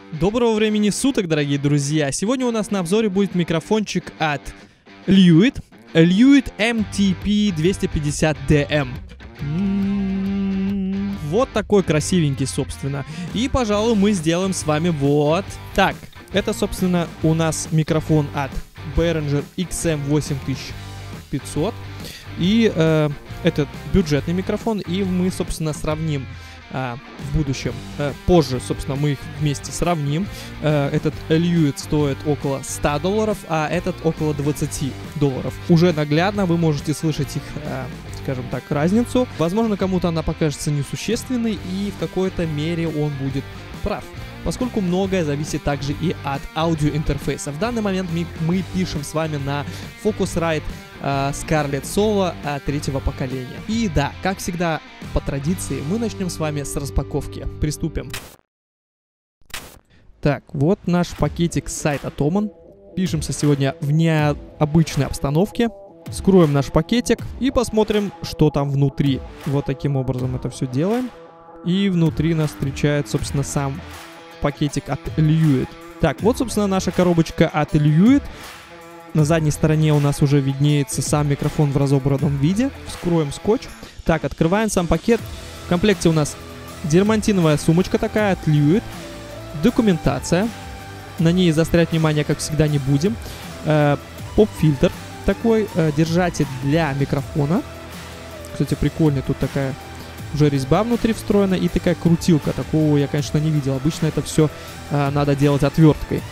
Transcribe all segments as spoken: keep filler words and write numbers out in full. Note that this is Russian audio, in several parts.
Доброго времени суток, дорогие друзья! Сегодня у нас на обзоре будет микрофончик от Lewitt, Lewitt эм ти пи двести пятьдесят ди эм. Вот такой красивенький, собственно. И, пожалуй, мы сделаем с вами вот так. Это, собственно, у нас микрофон от Behringer икс эм восемь тысяч пятьсот. И э, это бюджетный микрофон, и мы, собственно, сравним а, в будущем. А, позже, собственно, мы их вместе сравним. А, этот Lewitt стоит около ста долларов, а этот около двадцати долларов. Уже наглядно вы можете слышать их, а, скажем так, разницу. Возможно, кому-то она покажется несущественной, и в какой-то мере он будет прав, поскольку многое зависит также и от аудиоинтерфейса. В данный момент мы, мы пишем с вами на Focusrite uh, Scarlett Solo uh, третьего поколения. И да, как всегда, по традиции, мы начнем с вами с распаковки. Приступим. Так, вот наш пакетик с сайта Thomann. Пишемся сегодня в необычной обстановке. Скроем наш пакетик и посмотрим, что там внутри. Вот таким образом это все делаем. И внутри нас встречает, собственно, сам пакетик от Lewitt. Так, вот, собственно, наша коробочка от Lewitt. На задней стороне у нас уже виднеется сам микрофон в разобранном виде. Вскроем скотч. Так, открываем сам пакет. В комплекте у нас дермантиновая сумочка такая от Lewitt. Документация. На ней заострять внимание, как всегда, не будем. Э, поп-фильтр такой. Э, держатель для микрофона. Кстати, прикольный. Тут такая уже резьба внутри встроена и такая крутилка. Такого я, конечно, не видел. Обычно это все э, надо делать отверткой.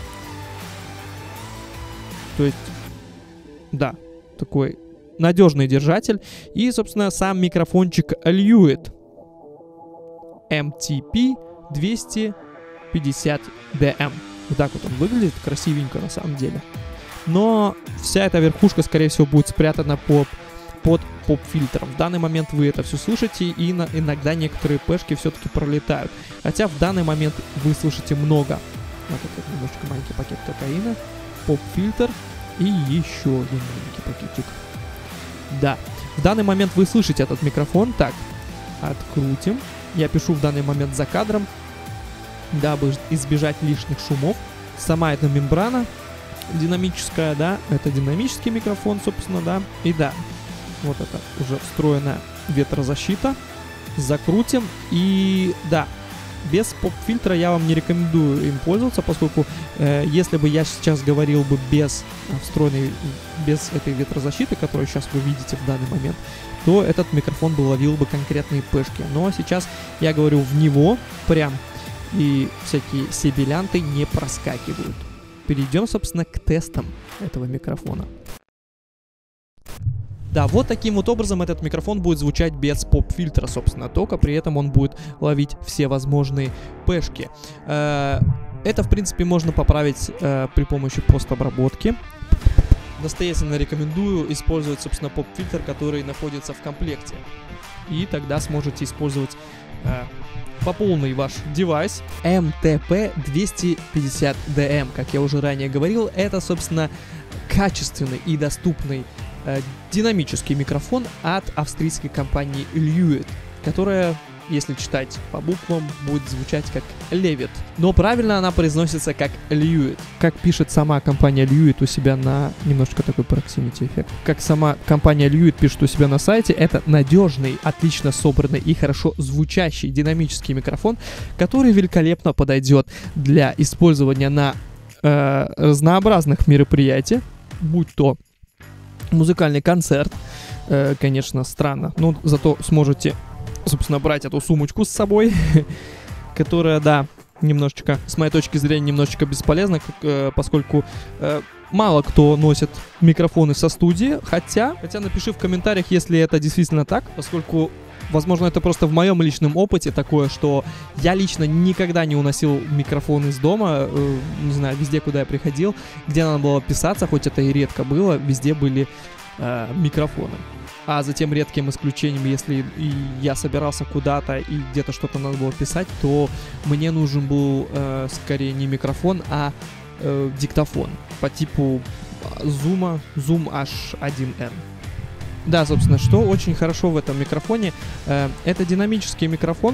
То есть, да, такой надежный держатель. И, собственно, сам микрофончик Lewitt эм ти пи двести пятьдесят ди эм. Вот так вот он выглядит, красивенько на самом деле. Но вся эта верхушка, скорее всего, будет спрятана под под поп-фильтром. В данный момент вы это все слышите, и на, иногда некоторые пэшки все-таки пролетают. Хотя в данный момент вы слышите много. Вот это немножечко маленький пакет кокаина, поп-фильтр и еще один маленький пакетик. Да, в данный момент вы слышите этот микрофон. Так, открутим. Я пишу в данный момент за кадром, дабы избежать лишних шумов. Сама эта мембрана динамическая, да, это динамический микрофон, собственно, да, и да. Вот это уже встроенная ветрозащита. Закрутим. И да, без поп-фильтра я вам не рекомендую им пользоваться, поскольку э, если бы я сейчас говорил бы без встроенной, без этой ветрозащиты, которую сейчас вы видите в данный момент, то этот микрофон бы ловил бы конкретные пэшки. Но сейчас я говорю в него прям, и всякие себелянты не проскакивают. Перейдем, собственно, к тестам этого микрофона. Да, вот таким вот образом этот микрофон будет звучать без поп-фильтра, собственно, только при этом он будет ловить все возможные пэшки. Это, в принципе, можно поправить при помощи постобработки. Настоятельно рекомендую использовать, собственно, поп-фильтр, который находится в комплекте. И тогда сможете использовать по полной ваш девайс. эм ти пи двести пятьдесят ди эм, как я уже ранее говорил, это, собственно, качественный и доступный э, динамический микрофон от австрийской компании Lewitt, которая, если читать по буквам, будет звучать как Lewitt. Но правильно она произносится как Lewitt. Как пишет сама компания Lewitt у себя на... Немножко такой proximity эффект. Как сама компания Lewitt пишет у себя на сайте, это надежный, отлично собранный и хорошо звучащий динамический микрофон, который великолепно подойдет для использования на э, разнообразных мероприятиях, будь то музыкальный концерт, э, конечно, странно, но зато сможете, собственно, брать эту сумочку с собой, которая, да, немножечко, с моей точки зрения, немножечко бесполезна, э, поскольку э, мало кто носит микрофоны со студии, хотя, хотя напиши в комментариях, если это действительно так, поскольку, возможно, это просто в моем личном опыте такое, что я лично никогда не уносил микрофон из дома, э, не знаю, везде, куда я приходил, где надо было писаться, хоть это и редко было, везде были э, микрофоны. А затем редким исключением, если и я собирался куда-то и где-то что-то надо было писать, то мне нужен был э, скорее не микрофон, а э, диктофон по типу Zoom, Zoom эйч один эн. Да, собственно, что очень хорошо в этом микрофоне, э, это динамический микрофон,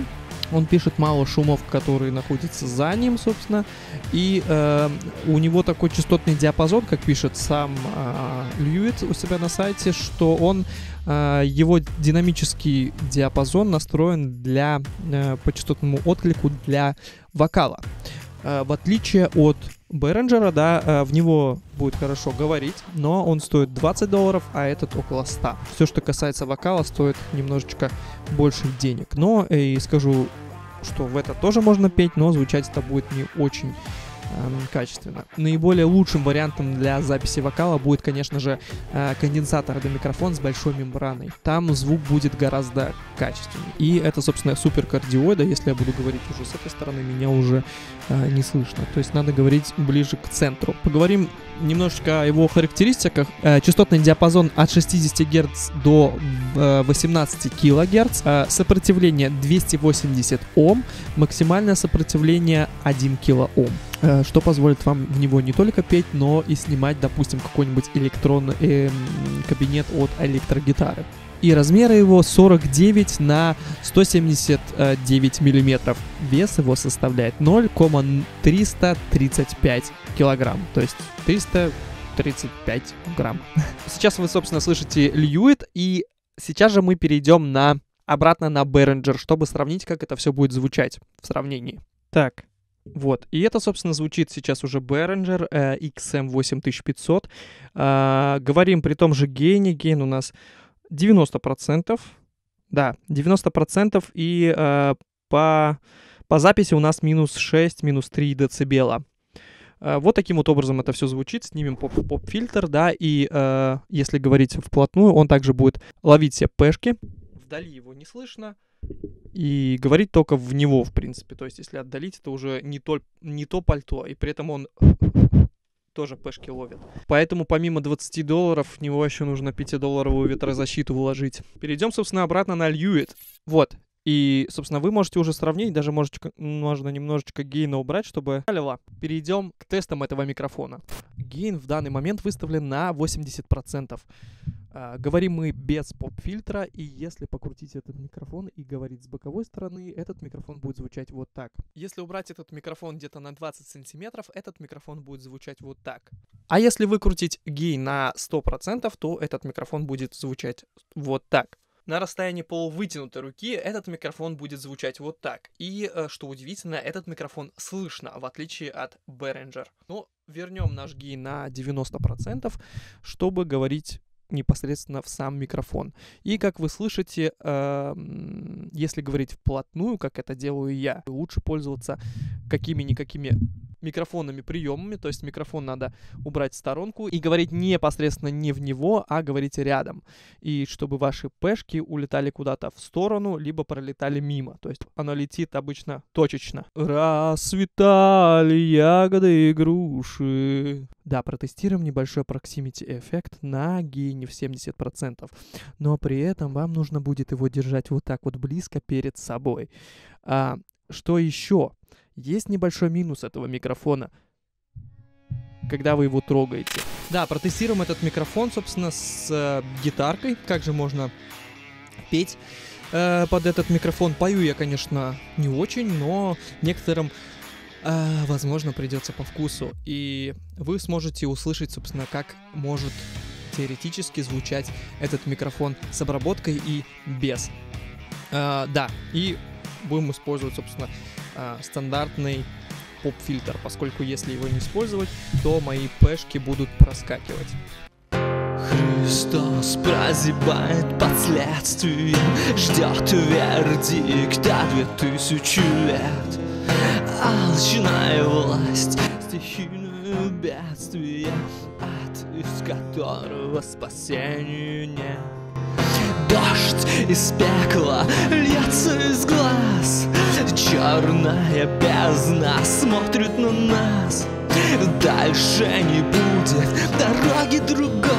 Он пишет мало шумов, которые находятся за ним, собственно. И э, у него такой частотный диапазон, как пишет сам э, Льюит у себя на сайте, что он, э, его динамический диапазон настроен для, э, по частотному отклику для вокала. Э, в отличие от Behringer, да, э, в него будет хорошо говорить, но он стоит двадцать долларов, а этот около ста. Все, что касается вокала, стоит немножечко больше денег. Но э, и скажу, что в это тоже можно петь, но звучать это будет не очень э, качественно. Наиболее лучшим вариантом для записи вокала будет, конечно же, э, конденсаторный микрофон с большой мембраной. Там звук будет гораздо качественнее. И это, собственно, супер кардиоида. Если я буду говорить уже с этой стороны, меня уже э, не слышно. То есть надо говорить ближе к центру. Поговорим немножечко о его характеристиках. Э, частотный диапазон от шестидесяти герц до э, восемнадцати килогерц. Э, сопротивление двести восемьдесят Ом. Максимальное сопротивление один килоом. Э, что позволит вам в него не только петь, но и снимать, допустим, какой-нибудь электронный э, кабинет от электрогитары. И размеры его сорок девять на сто семьдесят девять миллиметров. Вес его составляет ноль целых триста тридцать пять килограмм. То есть триста тридцать пять грамм. Сейчас вы, собственно, слышите Льюит. И сейчас же мы перейдем на, обратно на Behringer, чтобы сравнить, как это все будет звучать в сравнении. Так. Вот, и это, собственно, звучит сейчас уже Behringer э, икс эм восемь тысяч пятьсот. Э, говорим при том же гейне. Гейн у нас девяносто процентов. Да, девяносто процентов. И э, по, по записи у нас минус шесть, минус три децибела. Э, вот таким вот образом это все звучит. Снимем поп-фильтр, да, и э, если говорить вплотную, он также будет ловить все пешки. Вдали его не слышно. И говорить только в него, в принципе. То есть, если отдалить, это уже не то, не то пальто. И при этом он тоже пешки ловит. Поэтому помимо двадцати долларов, в него еще нужно пятидолларовую ветрозащиту вложить. Перейдем, собственно, обратно на Льюит. Вот. И, собственно, вы можете уже сравнить, даже можете, можно немножечко гейна убрать, чтобы... Перейдем к тестам этого микрофона. Гейн в данный момент выставлен на восемьдесят процентов. Uh, говорим мы без поп-фильтра, и если покрутить этот микрофон и говорить с боковой стороны, этот микрофон будет звучать вот так. Если убрать этот микрофон где-то на двадцать сантиметров, этот микрофон будет звучать вот так. А если выкрутить гейн на сто процентов, то этот микрофон будет звучать вот так. На расстоянии полувытянутой руки этот микрофон будет звучать вот так. И, что удивительно, этот микрофон слышно, в отличие от Behringer. Но вернем наш гейн на девяносто процентов, чтобы говорить непосредственно в сам микрофон. И как вы слышите, э, если говорить вплотную, как это делаю я, лучше пользоваться какими-никакими микрофонными приемами, то есть микрофон надо убрать в сторонку и говорить непосредственно не в него, а говорить рядом. И чтобы ваши пешки улетали куда-то в сторону, либо пролетали мимо. То есть оно летит обычно точечно. Расцветали ягоды и груши. Да, протестируем небольшой proximity эффект на гейне в семьдесят процентов. Но при этом вам нужно будет его держать вот так вот близко перед собой. А, что еще? Есть небольшой минус этого микрофона, когда вы его трогаете. Да, протестируем этот микрофон, собственно, с э, гитаркой. Как же можно петь э, под этот микрофон? Пою я, конечно, не очень, но некоторым, э, возможно, придется по вкусу. И вы сможете услышать, собственно, как может теоретически звучать этот микрофон с обработкой и без. Э, да, и будем использовать, собственно, стандартный поп-фильтр, поскольку если его не использовать, то мои пешки будут проскакивать. Христос прозябает под следствием, ждет вердикта две тысячи лет. Алчная власть, стихийное бедствие, ад, из которого спасения нет. Дождь из пекла льется из глаз, черная бездна смотрит на нас. Дальше не будет дороги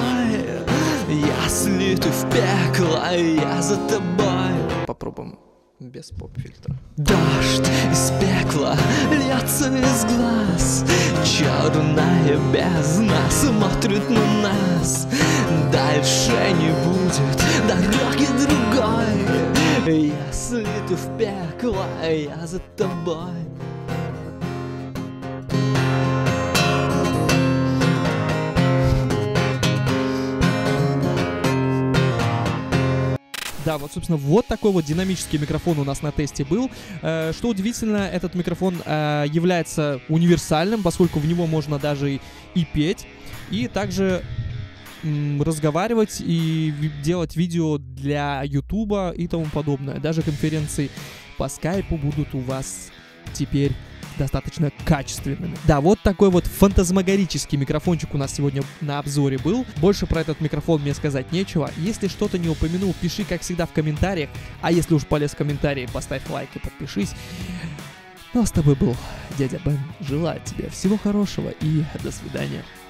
другой, если ты в пекло, я за тобой. Попробуем Без поп-фильтра. Дождь из пекла льется из глаз, черная бездна смотрит на нас. Дальше не будет дороги другой, если ты в пекло, я за тобой. Да, вот, собственно, вот такой вот динамический микрофон у нас на тесте был. Э, что удивительно, этот микрофон э, является универсальным, поскольку в него можно даже и, и петь, и также м, разговаривать и ви- делать видео для Ютуба и тому подобное. Даже конференции по скайпу будут у вас теперь достаточно качественными. Да, вот такой вот фантазмагорический микрофончик у нас сегодня на обзоре был. Больше про этот микрофон мне сказать нечего. Если что-то не упомянул, пиши, как всегда, в комментариях. А если уж полез в комментарии, поставь лайк и подпишись. Ну а с тобой был дядя Бен. Желаю тебе всего хорошего и до свидания.